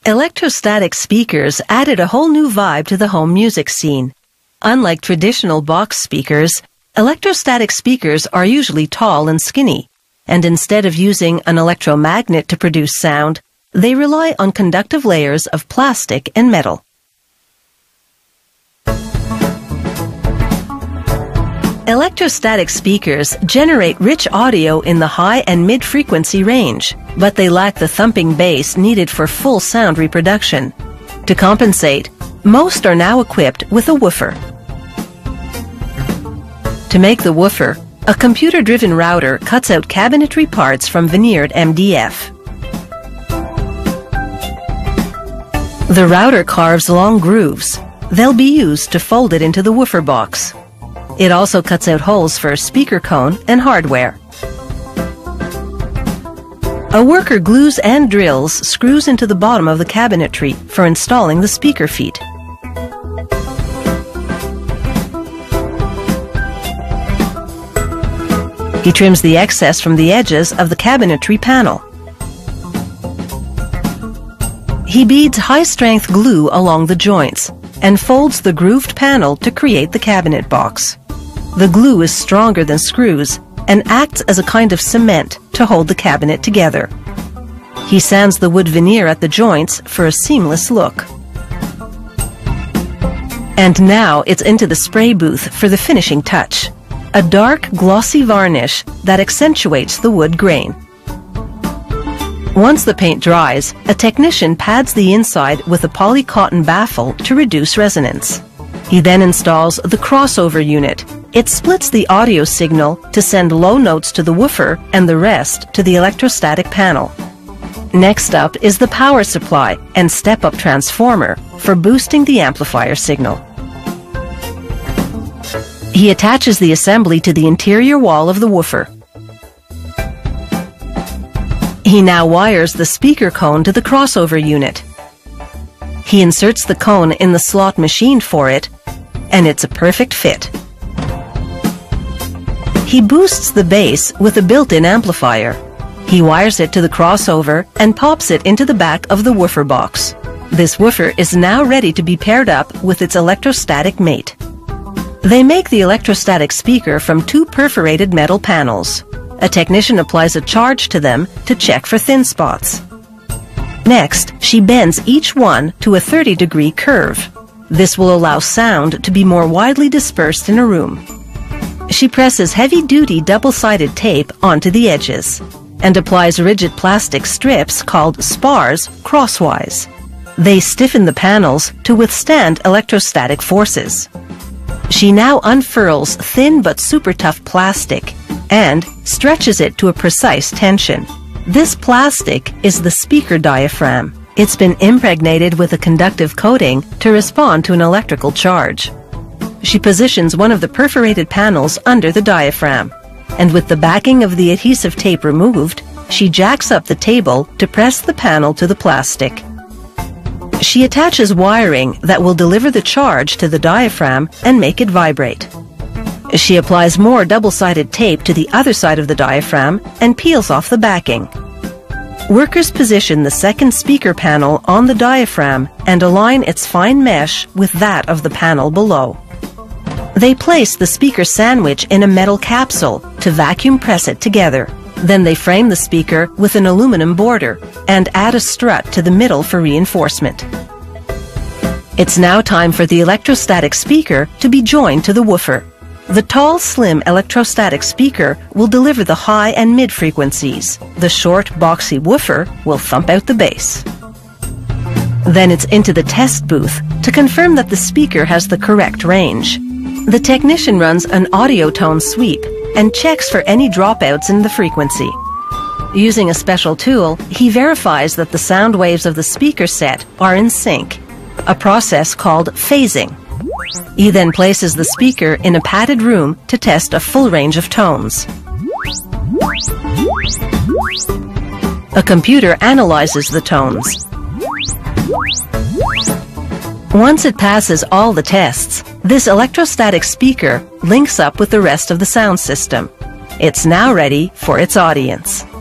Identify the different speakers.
Speaker 1: Electrostatic speakers added a whole new vibe to the home music scene. Unlike traditional box speakers, electrostatic speakers are usually tall and skinny, and instead of using an electromagnet to produce sound, they rely on conductive layers of plastic and metal. Electrostatic speakers generate rich audio in the high and mid-frequency range, but they lack the thumping bass needed for full sound reproduction. To compensate, most are now equipped with a woofer. To make the woofer, a computer-driven router cuts out cabinetry parts from veneered MDF. The router carves long grooves. They'll be used to fold it into the woofer box. It also cuts out holes for a speaker cone and hardware. A worker glues and drills screws into the bottom of the cabinetry for installing the speaker feet. He trims the excess from the edges of the cabinetry panel. He beads high-strength glue along the joints and folds the grooved panel to create the cabinet box. The glue is stronger than screws and acts as a kind of cement to hold the cabinet together. He sands the wood veneer at the joints for a seamless look. And now it's into the spray booth for the finishing touch, a dark, glossy varnish that accentuates the wood grain. Once the paint dries, a technician pads the inside with a poly-cotton baffle to reduce resonance. He then installs the crossover unit. It splits the audio signal to send low notes to the woofer and the rest to the electrostatic panel. Next up is the power supply and step-up transformer for boosting the amplifier signal. He attaches the assembly to the interior wall of the woofer. He now wires the speaker cone to the crossover unit. He inserts the cone in the slot machined for it, and it's a perfect fit. He boosts the bass with a built-in amplifier. He wires it to the crossover and pops it into the back of the woofer box. This woofer is now ready to be paired up with its electrostatic mate. They make the electrostatic speaker from two perforated metal panels. A technician applies a charge to them to check for thin spots. Next, she bends each one to a 30-degree curve. This will allow sound to be more widely dispersed in a room. She presses heavy-duty double-sided tape onto the edges and applies rigid plastic strips called spars crosswise. They stiffen the panels to withstand electrostatic forces. She now unfurls thin but super tough plastic and stretches it to a precise tension. This plastic is the speaker diaphragm. It's been impregnated with a conductive coating to respond to an electrical charge. She positions one of the perforated panels under the diaphragm, and with the backing of the adhesive tape removed, she jacks up the table to press the panel to the plastic. She attaches wiring that will deliver the charge to the diaphragm and make it vibrate. She applies more double-sided tape to the other side of the diaphragm and peels off the backing. Workers position the second speaker panel on the diaphragm and align its fine mesh with that of the panel below. They place the speaker sandwich in a metal capsule to vacuum press it together. Then they frame the speaker with an aluminum border and add a strut to the middle for reinforcement. It's now time for the electrostatic speaker to be joined to the woofer. The tall, slim electrostatic speaker will deliver the high and mid frequencies. The short, boxy woofer will thump out the bass. Then it's into the test booth to confirm that the speaker has the correct range. The technician runs an audio tone sweep and checks for any dropouts in the frequency. Using a special tool, he verifies that the sound waves of the speaker set are in sync, a process called phasing. He then places the speaker in a padded room to test a full range of tones. A computer analyzes the tones. Once it passes all the tests, this electrostatic speaker links up with the rest of the sound system. It's now ready for its audience.